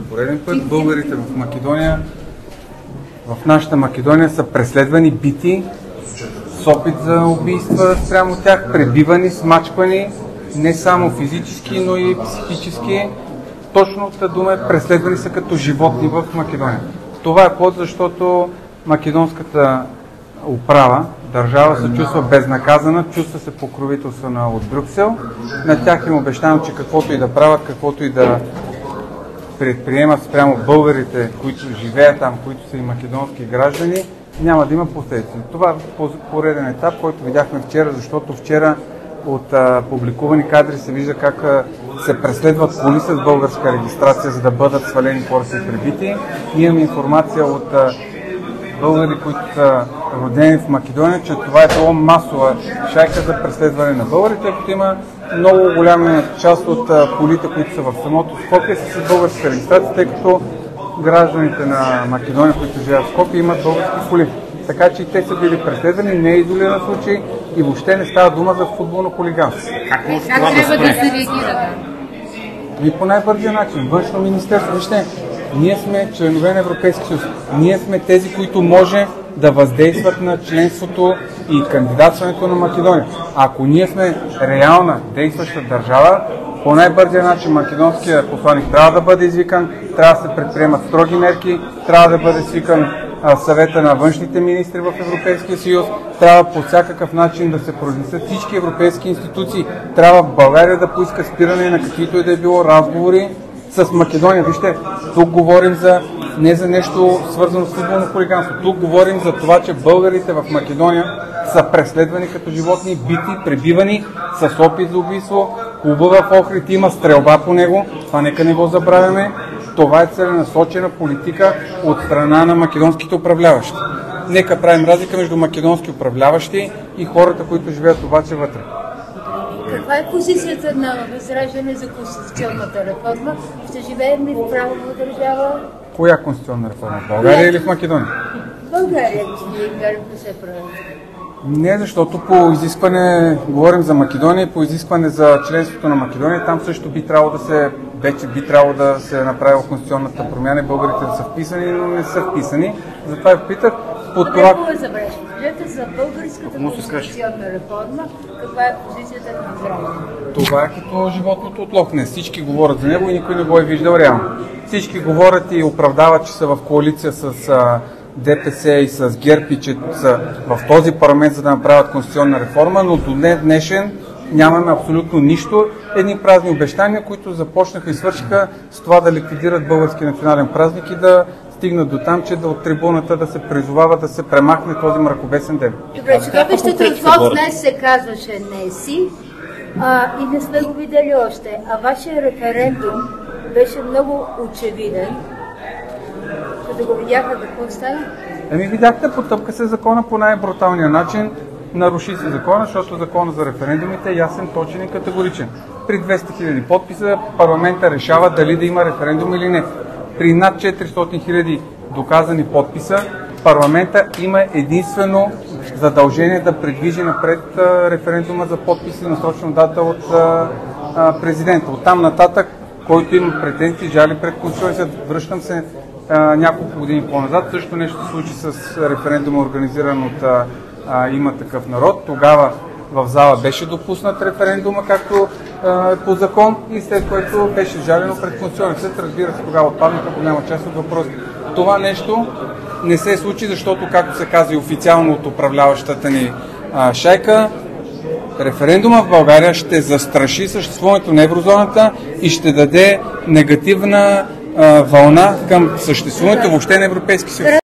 пореден път. Българите в Македония, в нашата Македония са преследвани, бити, с опит за убийства спрямо тях, пребивани, смачквани, не само физически, но и психически. Точната дума е, преследвани са като животни в Македония. Това е плод, защото македонската управа, държава се чувства безнаказана, чувства се покровителствана от Брюксел. На тях им обещано, че каквото и да правят, каквото и да предприемат спрямо българите, които живеят там, които са и македонски граждани, няма да има последици. Това е пореден етап, който видяхме вчера, защото вчера от публикувани кадри се вижда как се преследват коли с българска регистрация, за да бъдат свалени хората и пребити. Имаме информация от българи, които са родени в Македония, че това е било масова шайка за преследване на българите, като има много голяма част от колите, които са в самото Скопие, са с българска регистрация, тъй като гражданите на Македония, които живеят в Скопие, имат български коли. Така че и те са били преследвани, не е изолиран случай и въобще не става дума за футболно хулиганство. Как трябва да се реагира? И по най-бързия начин. Външно министерство, вижте, ние сме членове на Европейския съюз. Ние сме тези, които може да въздействат на членството и кандидатстването на Македония. Ако ние сме реална действаща държава, по най-бързия начин македонският посланик трябва да бъде извикан, трябва да се предприемат строги мерки, трябва да бъде свикан съвета на външните министри в Европейския съюз, трябва по всякакъв начин да се произнесат всички европейски институции, трябва България да поиска спиране на каквито и да е било разговори с Македония. Вижте, тук говорим не за нещо свързано с футболно хулиганство. Тук говорим за това, че българите в Македония са преследвани като животни, бити, пребивани с опит за убийство. Клуба в Охрид има стрелба по него, това нека не го забравяме. Това е целенасочена политика от страна на македонските управляващи. Нека правим разлика между македонски управляващи и хората, които живеят обаче вътре. Каква е позицията на Възраждане за конституционната реформа? Ще живеем ли в правова държава? Коя конституционна реформа? В България или в Македония? В България, господин Гарев, не се прави. Не, защото по изискване, говорим за Македония, по изискване за членството на Македония, там също вече би трябвало да се направи конституционната промяна и българите да са вписани, но не са вписани. Затова я питах по това... Кажете за българската конституционна реформа, каква е позицията на Възраждане? Това е като животното от Лох Нес. Всички говорят за него и никой не го е виждал реално. Всички говорят и оправдават, че са в коалиция с ДПС и с ГЕРБ и че са в този парламент, за да направят конституционна реформа, но до днешен нямаме абсолютно нищо. Едни празни обещания, които започнаха и свършиха с това да ликвидират български национален празник и да стигнат до там, че от трибуната да се призовава да се премахне този мракобесен ден. Добре, чудовището от днес се казваше НЕСИ и не сме го видели още, а вашия референдум беше много очевиден. Да го видяха, какво стана? Видяхте, потъпка се закона по най-бруталния начин, наруши се закона, защото закона за референдумите е ясен, точен и категоричен. При 200 000 подписа парламента решава дали да има референдум или не. При над 400 000 доказани подписа парламента има единствено задължение да придвижи напред референдума за подписи на срочна дата от президента. Оттам нататък, който има претенции, жали пред Конституционния съд, връщам се няколко години по-назад. Също нещо се случи с референдума, организиран от Има такъв народ. Тогава в зала беше допуснат референдума, както по закон, и след което беше жалено пред Конституционния съд. Разбира се, тогава отпаднаха голяма част от въпросите. Това нещо не се случи, защото, както се казва и официално от управляващата ни шайка, референдума в България ще застраши съществуването на еврозоната и ще даде негативна вълна към съществуването въобще на Европейски съюз.